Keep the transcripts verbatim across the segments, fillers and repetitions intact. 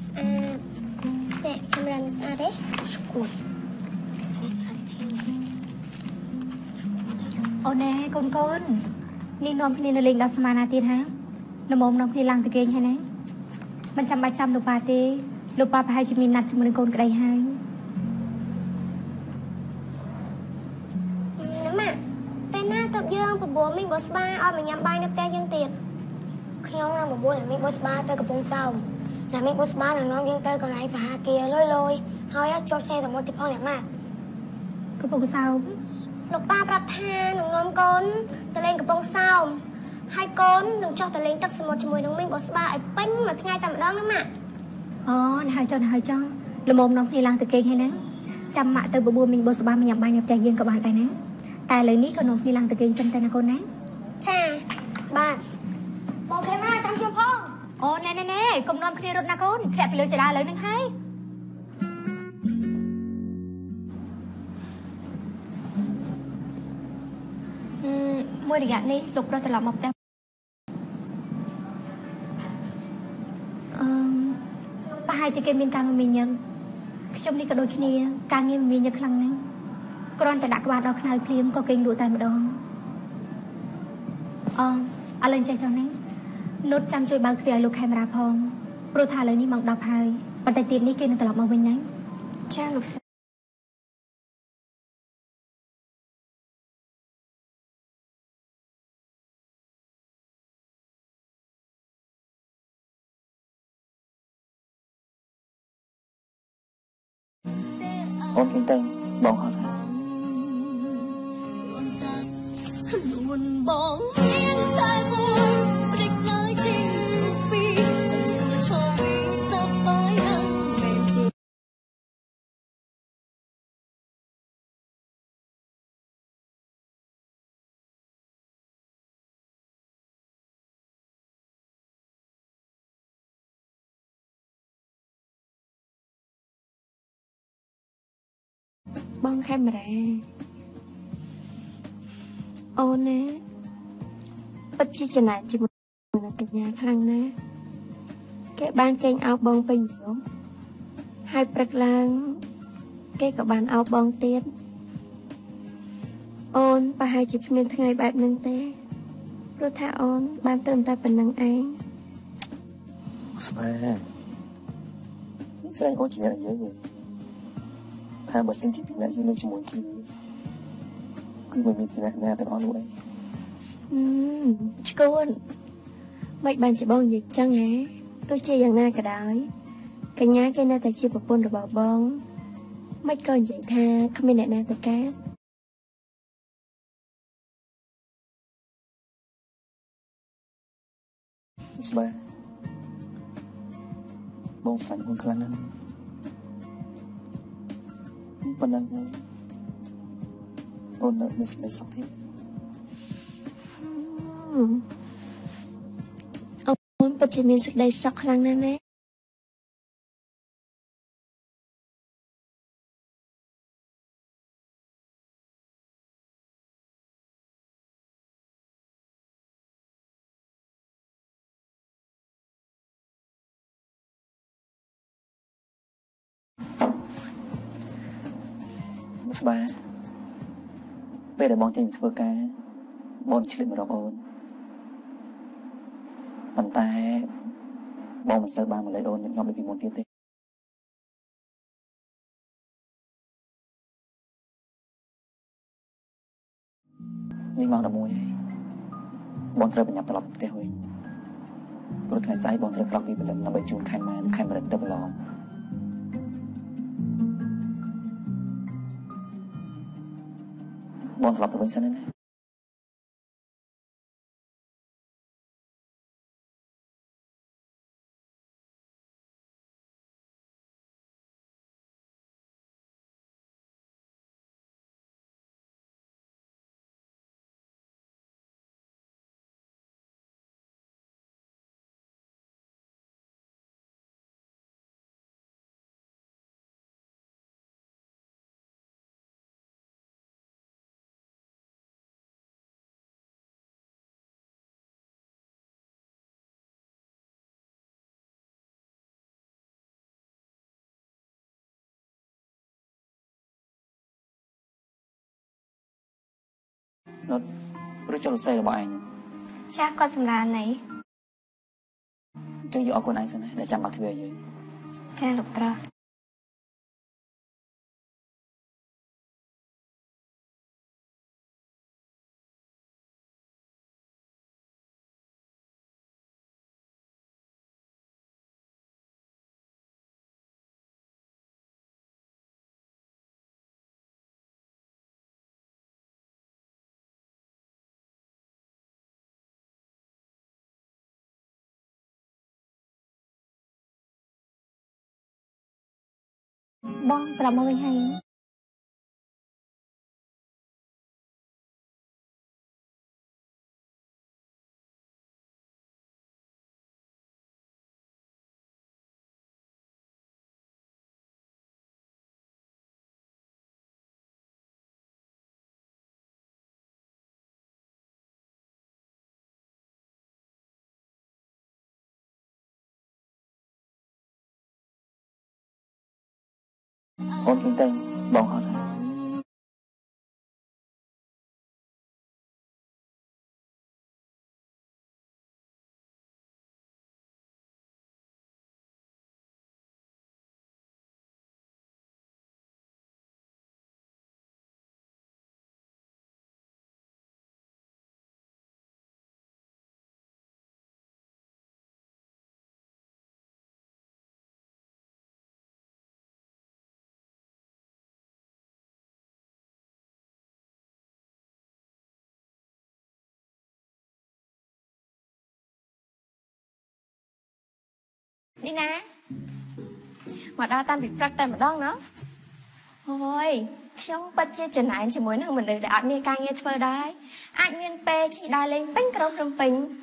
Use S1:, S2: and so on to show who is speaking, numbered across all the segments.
S1: ស្អាតតែកាមេរ៉ាមិនស្អាតទេស្គួតនេះខាត់ជាងអូនណែកូនកូននេះនាំគ្នានៅលេងដល់ស្មានណាទៀតហាល្មមនាំគ្នាឡើងទៅគេងហើយណាមិនចាំបាច់ចាំលោកប៉ាទេលោកប៉ាប្រហែលជាមានណាត់ជាមួយនឹងកូនក្តីហើយម៉ាក់ពេលណាតើយើងបបួលមីងបោះស្បាឲ្យមកញ៉ាំបាយនៅផ្ទះយើងទៀតខ្ញុំនឹងបបួលឲ្យមីងបោះស្បាទៅកំពង់សោមណាមីងបោះស្បានឹងនាំយើងទៅកន្លែងសហគារលុយលុយហើយជាប់ឆ្នេរសមុទ្រទីផងអ្នកម៉ាក់កំពង់សោមលោកប៉ាប្រាប់ថានឹងនាំកូនទៅលេងកំពង់សោមហើយកូននឹងចុះទៅលេងទឹកសមុទ្រជាមួយនឹងមីងបោះស្បាឲ្យពេញមួយថ្ងៃតែម្ដងណាម៉ាក់អូណាហើយចុះណាហើយចុះល្មមនាំគ្នាឡើងទៅគេងហើយណាចាំម៉ាក់ទៅបបួលមីងបោះស្បាមកញ៉ាំបាយនៅផ្ទះយើងក៏បានដែរណាតែឥឡូវនេះក៏នាំគ្នាឡើងទៅគេងសិនទៅណាកូនណាចាបាទបងខេម៉ាចាំជួយផងអូណែណែណែកុំនាំគ្នារត់ណាកូនធ្លាក់ពីលើចដាឥឡូវហ្នឹងហើយមួយរយៈនេះលោកប្រុសត្រឡប់មកផ្ទះអឺប្រហែលជាគេមានការមមាញឹកខ្ញុំនេះក៏ដូចគ្នាការងារមមាញឹកខ្លាំងណាស់គ្រាន់តែដាក់ក្បាលដល់ខ្នើយភ្លាមក៏គេងលក់តែម្ដងអឺឥឡូវចេះចុះណានុតចាំជួយបើកទ្វារឲ្យលោកខេមរាផងព្រោះថាឥឡូវនេះម៉ោងដប់ហើយប៉ុន្តែទៀតនេះគេនឹងត្រឡប់មកវិញណាចាលោក
S2: អូនគិតទៅបងហត់ហើយ
S3: ខ្លួនបងមានតែមួយព្រិចឡើយជាពីចង់សួរឈរវិញសប្បាយណាស់មែនទេ
S1: បងខេមរ៉ាអូនណាពិតជាចំណាយជាមួយនឹងកញ្ញាខ្លាំងណាស់គេបានគេងអោបបងពេញយប់ហើយព្រឹកឡើងគេក៏បានអោបបងទៀតអូនប្រហែលជាគ្មានថ្ងៃបែបហ្នឹងទេព្រោះថាអូនបានត្រឹមតែប៉ុណ្្នឹងឯង
S2: ស្បែស្រីអូនជាអ្នកយើងថាបើសិនជាពីណាយើងនៅជាមួយគ្នាគឺមិនមានពីណាណាទាំងអស់នោះឯង
S1: អឺឆ្កួនមិនបានជាបងនិយាយចឹងហ៎ទោះជាយ៉ាងណាក៏ដោយកញ្ញាគេនៅតែជាប្រពន្ធរបស់បងមិនក៏និយាយថាគ្មានអ្នកណាទៅកើត
S2: ស្បែបងស្រឡាញ់អូនខ្លាំងណាស់ប៉ុណ្ណឹងហើយអូននៅមានសេចក្តីសុខទេ
S1: អូនពិតជាមានសេចក្តីសុខខ្លាំងណាស់ណា
S2: ស្បាពេលដែលបងចេញទៅធ្វើការបងឆ្លៀតមករកអូនប៉ុន្តែបងមិនសូវបានមកលេងអូនញឹកញាប់ដូចពីមុនទៀតទេនេះម៉ោងដប់មួយហើយបងត្រូវប្រញាប់ត្រឡប់ផ្ទះវិញព្រោះថ្ងៃស្អែកបងត្រូវក្រោកពីព្រលឹមដើម្បីជូនខែម៉ានខែមរិនទៅប្រឡងបងត្រឡប់ទៅវិញសិនណានុតឬចុះរស័យរបស់ឯង
S1: ចាស់គាត់សម្រាប់ណី
S2: ចឹងយកអរគុណឯងសិនណាដែលចាំមកទ្វារយើង
S1: ចាស់លោកប្រុស បងប្រាប់មកវិញហើយ
S2: អូនគិតទៅបងអត់ហើយ
S4: đi nè mà đau tam bị rắc tay mà đau nữa thôi trong bất chia chân này chỉ muốn thằng mình để ăn miếng cay nghe thơ đấy anh miếng pe chỉ đai lên bánh cơm trong bình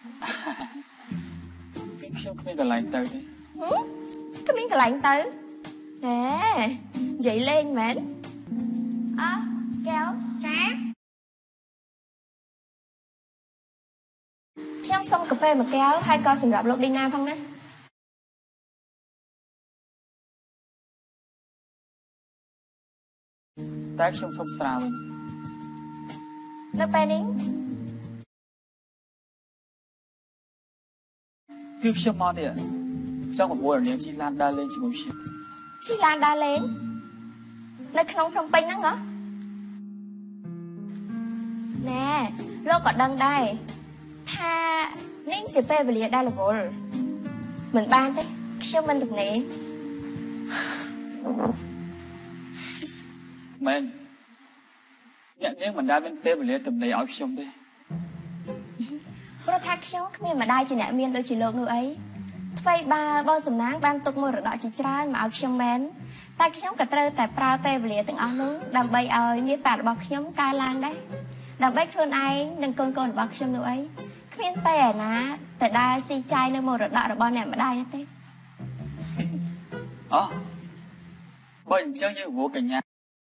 S2: ខ្ញុំគ្មានកន្លែងទៅទេ
S4: cái miếng cái lạnh tới nè dậy lên mến à kéo trá trong xong cà phê mà kéo hai con sừng rập lột đi nam không đấy
S2: តែខ្ញុំសុំស្រាវិញ
S4: នៅពេលនេះ
S2: គឺខ្ញុំមកនេះចង់ប្រមូលនាងជីឡានដើរលេងជាមួយខ្ញុំ
S4: ជីឡានដើរលេងនៅក្នុងភ្នំពេញហ្នឹងហ៎ណែលោកក៏ដឹងដែរថានេះជាពេលវេលាដែលរវល់មិនបានទេខ្ញុំមិនទំនេរ
S2: មែនអ្នកនាងមិនដែលមានពេលវេលាទំនេរឲ្យខ្ញុំទេ
S4: ព្រោះថាខ្ញុំគ្មានម្ដាយជាអ្នកមានដូចជាលោកនោះអីថ្មីបើបងសំណាងបានទុកមរតកជាច្រើនមកឲ្យខ្ញុំមែនតែខ្ញុំក៏ត្រូវតែប្រើពេលវេលាទាំងអស់នោះដើម្បីឲ្យមានប្រាក់របស់ខ្ញុំកើនឡើងដែរដើម្បីខ្លួនឯងនិងកូនកូនរបស់ខ្ញុំនោះអីគ្មានពេលឯណាតែដើរស៊ីចាយនៅមរតករបស់អ្នកម្ដាយនោះទេ
S2: អូបើអញ្ចឹងយើងវល់កញ្ញា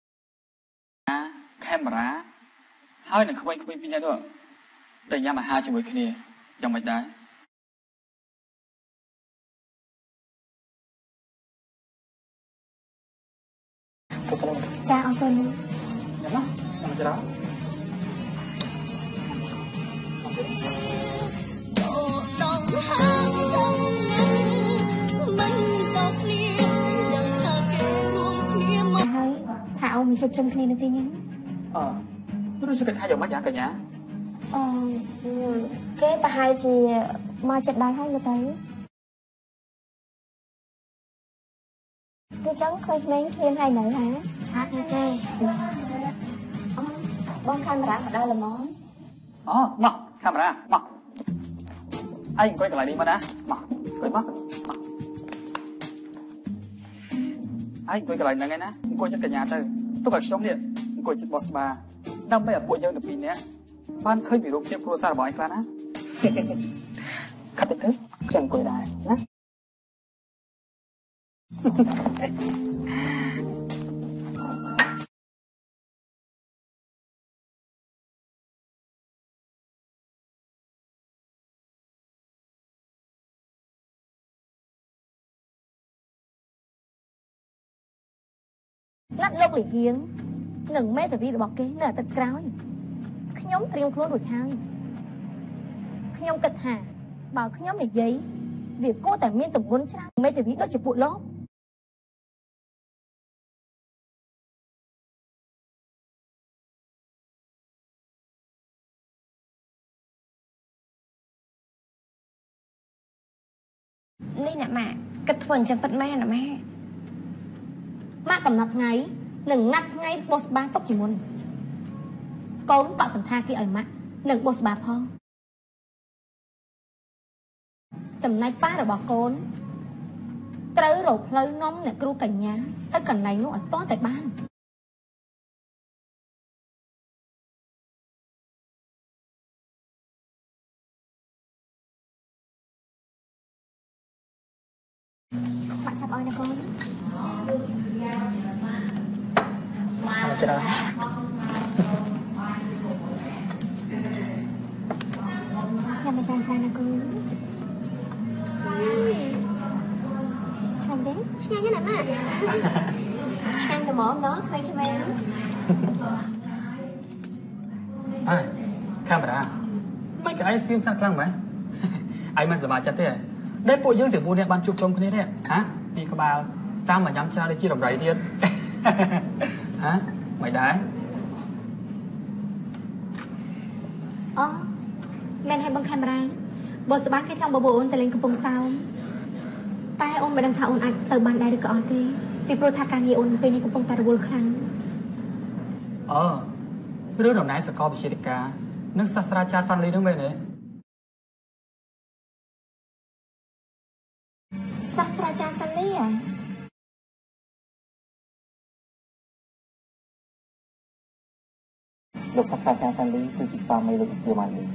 S2: កាមេរ៉ាហើយនឹងក្មេងៗពីរនាក់នោះតែញ៉ាំអាហារជាមួយគ្នាយ៉ាងម៉េចដែរ
S4: ចាអរគុណ
S2: ញ៉ាំមកញ៉ាំច្រើន
S3: đồng hát sông mình đọc liền đừng thà kê ruộng kia mà
S4: ហើយថាអូនមានជប់ជុំគ្នានៅទីនេះ
S2: អឺรู้สึกថាយ៉ាងម៉េចយ៉ាងកញ្ញា
S4: អឺគេប្រហែលជាមកចិត្តដែរហើយមើលទៅគឺចឹងក្មេងៗគ្នាហើយនៅហ่า
S1: ឆាតនេះទេ
S4: បងកាមេរ៉ាមកដល់ល្មម
S2: អូមកកាមេរ៉ាមកឯងអង្គុយកន្លែងនេះមកណាមកអង្គុយមកមកឯងអង្គុយកន្លែងហ្នឹងឯណាអង្គុយចិត្តកញ្ញាទៅទុកឲ្យខ្ញុំនេះអង្គុយចិត្តបោះស្បាដើម្បីឲ្យពួកយើងទៅពីរនាក់បានឃើញពីរូបភាពគ្រួសាររបស់ឯងខ្លះណាខាត់ទៅចាំអង្គុយដែរណា
S4: ណាត់លោកលីហៀងនឹងមេតាវីរបស់គេនៅអាទិត្យក្រោយ ខខ្ញុំត្រៀមខ្លួនរួចហើយខ្ញុំគិតថាបើខ្ញុំនិយាយវាគួរតែមានទម្ងន់ច្រើនមេធាវីដូចជាពួកលោក
S1: នេះអ្នកម៉ាក់គិតធ្វើអញ្ចឹងពិតមែនណាម៉ាក់
S4: ម៉ាក់កំណត់ថ្ងៃនិងណាត់ថ្ងៃបោះស្បាទុកជាមុនកូនកក់សន្តាគារឲ្យម៉ាក់និងបោះស្បាផងចំណែកប៉ារបស់កូនត្រូវរកផ្លូវនាំអ្នកគ្រូកញ្ញាទៅកន្លែងនោះឲ្យទាន់តែបានម៉ាក់ចាប់ឲ្យណាកូន
S2: ចាំច្រើន
S1: ចាំមិនចាំច្រើនណាគូចាំទេឆ្ងាញ់ណាស់ម៉ាក់ឆ្ងាញ់តែហ្មងដល់ខ្វែងខ្វែង
S2: អើកាមេរ៉ាមិនក៏ឯងស្ងៀមស្ងាត់ខ្លាំងមែនឯងមិនសប្បាយចិត្តទេដែលពួកយើងទាំង4នាក់បានជួបជុំគ្នានេះហាពីក្បាលតាមមកញ៉ាំច្រើនដូចជារំរៃទៀតហាមិនដែរ
S4: អូមែនហើយបងកាមេរ៉ាបោះស្បាគេចង់បបអូនទៅលេងកំពង់សោមតែអូនមិនដឹងថាអូនអាចទៅបានដែរឬក៏អត់ទេពីព្រោះថាការងារអូនពេលនេះកំពុងតែរវល់ខ្លាំង
S2: អឺរឿងដំណើរសកលវិទ្យាធិការនិងសាស្ត្រាចារ្យសាន់លីនឹងមែនទេ
S1: សាស្ត្រាចារ្យសាន់លីហ៎
S2: លោកសាស្ត្រាចារ្យសាន់លីគឺជាស្វាមីលោកជាបាននេះ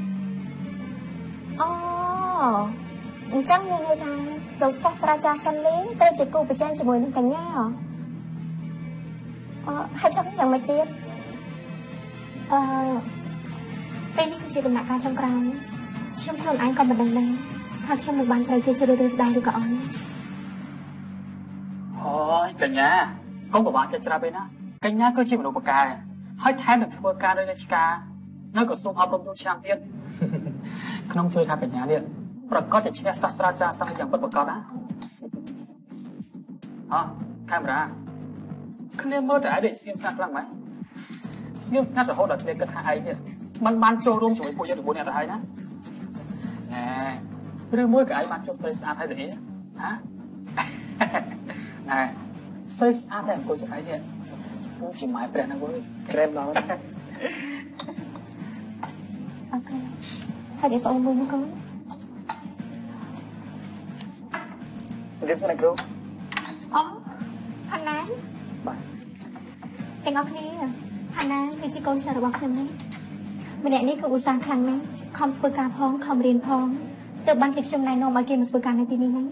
S1: អូអញ្ចឹងមានន័យថាលោកសាស្ត្រាចារ្យសាន់លីត្រូវជាគូប្រជែងជាមួយនឹងកញ្ញាហ៎អឺហើយចង់យ៉ាងម៉េចទៀត
S4: អឺពេលនេះគឺជាដំណាក់កាលចុងក្រោយខ្ញុំខ្លួនឯងក៏មិនដឹងដែរថាខ្ញុំនឹងបានត្រូវគេជ្រើសរើសដែរឬក៏អត់
S2: អូយកញ្ញាកុំពិបាកចិត្តច្រើនពេកណាកញ្ញាគឺជាមនុស្សបកែហើយថែមនឹងធ្វើការដោយរាជការនៅក្រសួងអប់រំយូរឆ្នាំទៀតខ្ញុំជឿថាកញ្ញានេះប្រកាសជាឈ្នះសាស្ត្រាចារ្យសាស្ត្រយ៉ាងពិតប្រាកដណាអោះកាមេរ៉ាគ្នាមើលតែឯងដូចស្ងៀមស្ងាត់ខ្លាំងម៉េចស្ងៀមស្ងាត់រហូតដល់គ្នាគិតថាឯងនេះมันបានចូលរួមជាមួយពួកយើងទាំង4នាក់ទៅហើយណាណែឬមួយក៏ឯងបានជប់ត្រីស្អាតហើយទៅអីហាណែស្រីស្អាតតែអង្គុយជាមួយឯងនេះពូជាម៉ែព្រះណាវើយក្រែមដល់
S1: អូខេហើយគេបងមួយមកកូន
S2: រៀបសួរអ្នកគ្រូ
S1: អូផាណាន
S2: បាទ
S1: ទាំងអស់គ្នាផាណានគឺជាកូនសិស្សរបស់ខ្ញុំនេះម្នាក់នេះគឺឧស្សាហ៍ខ្លាំងណាស់ខំធ្វើការផងខំរៀនផងទើបបានជាខ្ញុំណែនាំឲ្យគេមកធ្វើការនៅទីនេះហ្នឹង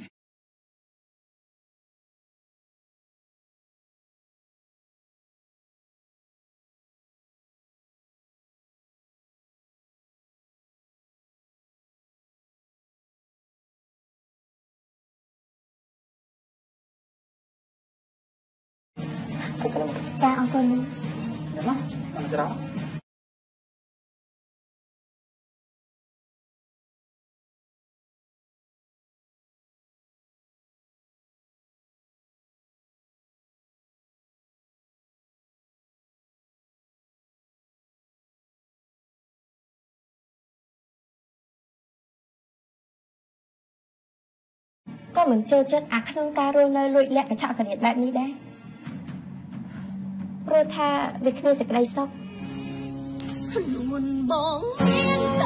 S1: ចាអរគុណណាស់
S2: ណាអរច្រើន
S1: ក៏មិនចូលចិត្តអាក្នុងការរស់នៅលួចលាក់កញ្ចក់ករៀតបែបនេះដែរព្រោះថាវាគ្មានសេចក្តីសុខ
S3: ខ្លួនបងមាន